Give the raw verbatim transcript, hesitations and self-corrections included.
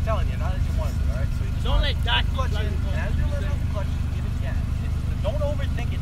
telling you, not as you want to do, alright? So you just don't let that clutch in, and as you're letting off the clutch, give it gas. It's, don't overthink